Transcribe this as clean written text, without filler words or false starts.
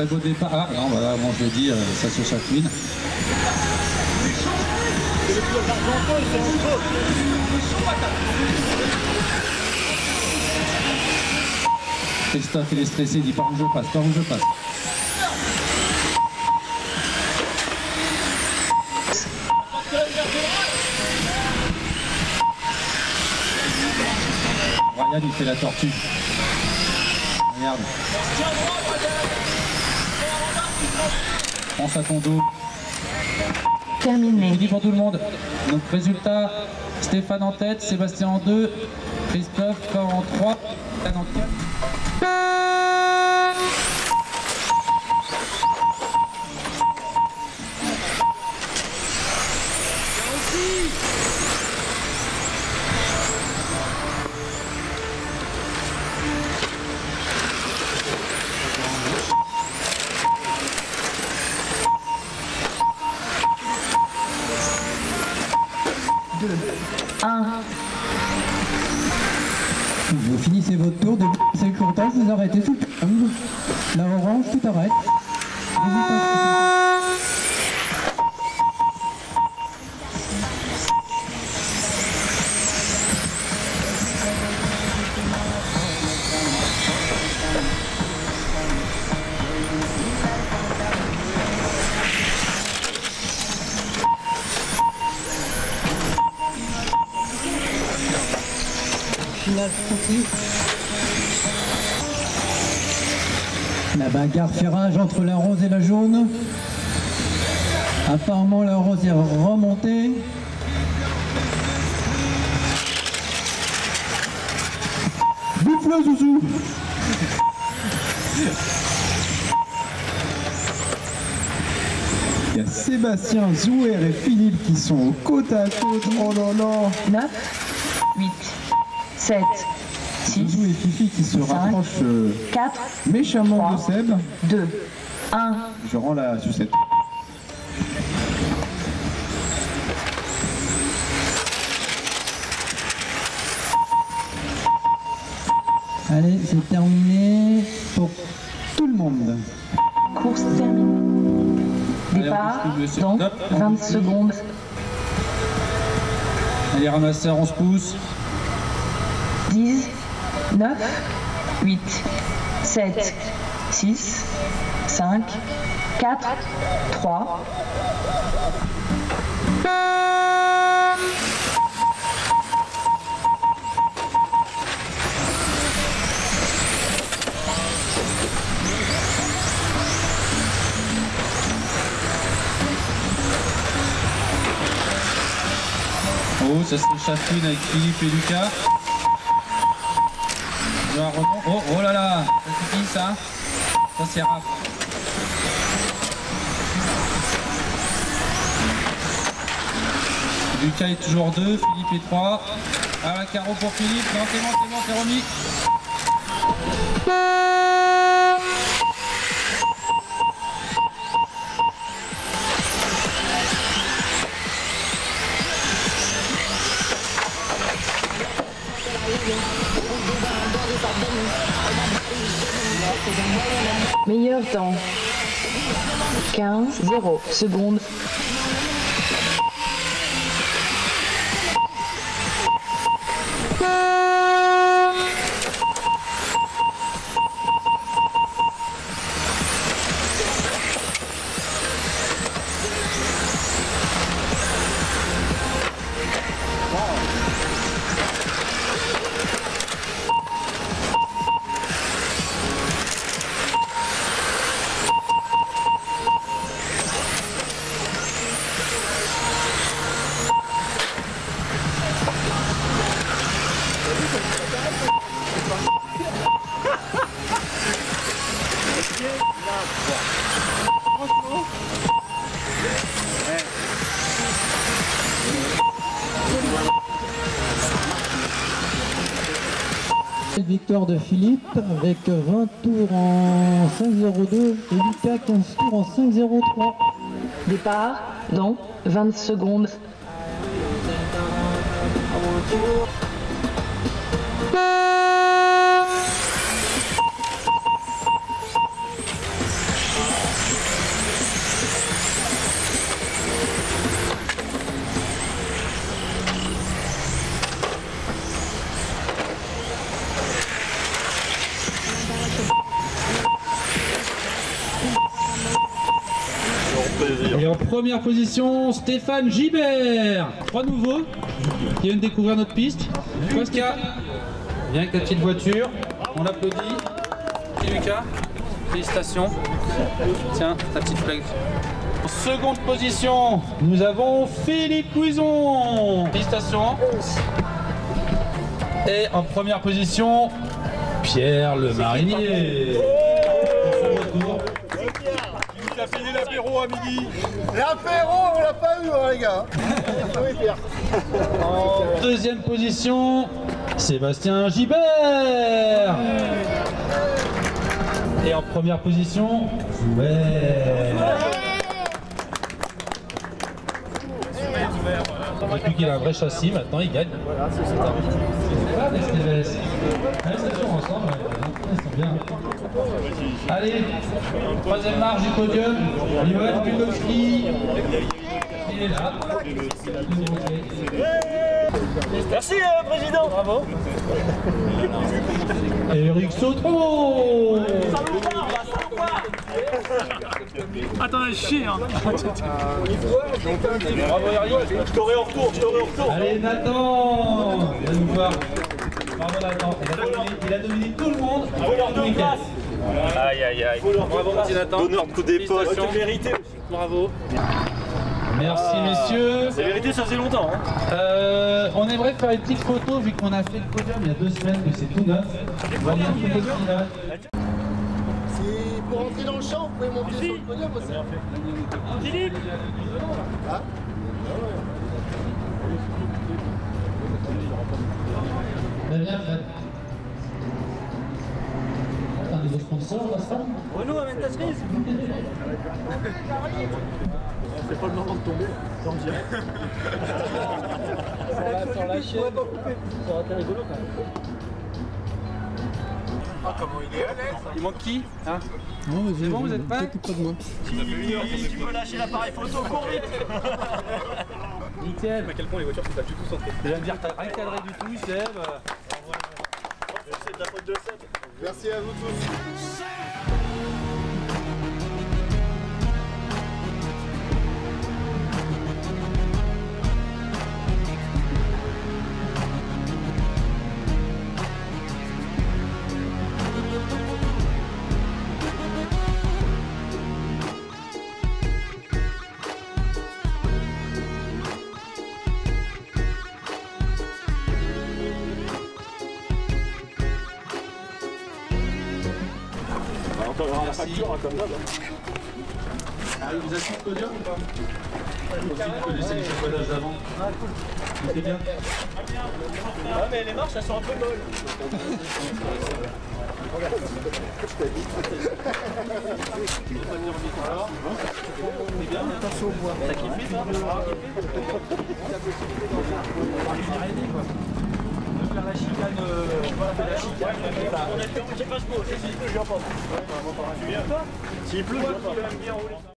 Très beau départ. Ah non, voilà, bon, je l'ai dit, ça se chacune. Christophe, il est stressé, il dit par où je passe, par où je passe. Ryan, il fait la tortue. Regarde. Pense à ton dos. Terminé. Fini pour tout le monde. Donc résultat, Stéphane en tête, Sébastien en 2, Christophe en 3, Yann en 4. Vous finissez votre tour de sécurité, vous arrêtez tout le temps. La orange, tout arrête. La bagarre fait rage entre la rose et la jaune. Apparemment la rose est remontée. Bouffe-le, Zouzou. Il y a Sébastien, Zouer et Philippe qui sont côte à côte. Oh là là. 9, 8, 7, 6, Zouzou et Fifi qui se 5, rapprochent 4, méchamment 3, de Seb. 2, 1. Je rends la sucette. Allez, c'est terminé pour tout le monde. Course terminée. Départ dans 20 secondes. Allez, ramasseur, on se pousse. 10, 9, 8, 7, 6, 5, 4, 3. Oh, ça se chafouine avec Philippe et Lucas. Oh, oh là là, ça suffit ça. Ça c'est rare. Lucas est toujours 2, Philippe est 3. Ah, la carreau pour Philippe. Non, c'est remis. Meilleur temps. 15-0 secondes. Victoire de Philippe avec 20 tours en 5.02 et Lucas 15 tours en 5.03. Départ dans 20 secondes. première position, Stéphane Gibert. 3 nouveaux qui viennent découvrir notre piste. Kostka, viens avec ta petite voiture. On l'applaudit. Et Lucas, félicitations. Tiens, ta petite plaque. En seconde position, nous avons Philippe Louison. Félicitations. Et en première position, Pierre le Marinier. Il a fini l'apéro à midi. L'apéro, on l'a pas eu, hein, les gars. Oui, Pierre. En deuxième position, Sébastien Gibert. Et en première position, depuis qu'il a un vrai châssis, maintenant il gagne. Voilà, c'est ça. Voilà, les Stéves. Allez, c'est sûr, ensemble, ils sont bien. Allez, troisième marche du podium, Johan Bukowski. Il est là. Merci, président. Bravo. Eric Sautreau. Attends, chier. Hein. Bravo, Eric. Je t'aurai en retour, Allez, Nathan. Viens nous voir. Bravo, Nathan. Il a dominé tout le monde. Tout le week-end. Aïe, aïe, aïe. Bravo, petit Nathan. Donneur de coup d'épaule. C'est mérité. Bravo. Merci, messieurs. C'est vérité, ça faisait longtemps. Hein. On aimerait faire une petite photo vu qu'on a fait le podium il y a 2 semaines, que c'est tout neuf. On va faire une photo finale. Pour entrer dans le champ, vous pouvez monter sur le podium aussi. Philippe. Ah. Bien, Fred. T'as un nouveau sponsor, là, ça? Renaud, amène ta cerise. C'est pas le moment de tomber, j'en dirais. Sans lâcher, ça aurait été rigolo quand même. Ah, comment il est à l'aise. Il manque qui hein? C'est bon, vous êtes prêts? Tu peux lâcher l'appareil photo, cours vite. Nickel. À quel point les voitures sont pas du tout centrées. Je viens de dire, t'as rien cadré du tout, Seb. C'est de la faute de Seb. Merci à vous tous. On t'enverra la facture comme ça. Allez, vous avez le podium ou pas? Vous connaissez les chocolages d'avant. C'était bien. Ah mais les marches elles sont un peu molles. C'est bien, attention au bois. T'as kiffé ça? Faire la chicane, la chicane. J'ai pas ce mot, je viens pas. S'il pleut, je viens pas.